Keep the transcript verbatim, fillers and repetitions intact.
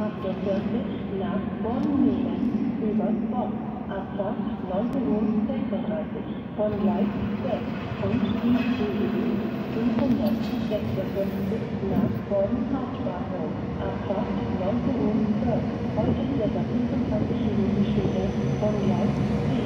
achtundvierzig nach Bornmühlen über Bonn. Abfahrt neunzehn Uhr sechsunddreißig von Gleis sechs und I C E fünfhundertsechsundfünfzig nach Bonn Hauptbahnhof. Abfahrt neunzehn Uhr zwölf. Heute circa fünfundzwanzig Minuten später von Gleis zehn.